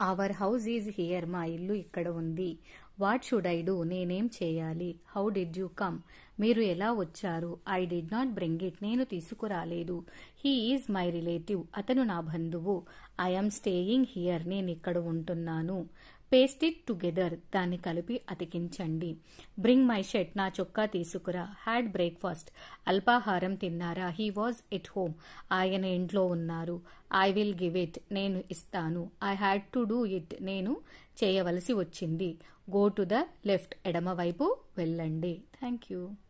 Our house is here. మా ఇల్లు ఇక్కడ ఉంది. What should I do? నేనేం చేయాలి? How did you come? మీరు ఎలా వచ్చారు? I did not bring it. నేను తీసుకురాలేదు. He is my relative. అతను నా బంధువు. I am staying here. నేను ఇక్కడ ఉంటున్నాను. Paste it together. దాన్ని కలిపి అతికించండి. Bring my shirt. నా చొక్కా తీసుకురా. Had breakfast. అల్పాహారం తిన్నారా? He was at home. ఆయన ఇంట్లో ఉన్నారు. I will give it. నేను ఇస్తాను. I had to do it. నేను చేయవలసి వచ్చింది. Go to the left. ఎడమవైపు వెళ్ళండి. Thank you.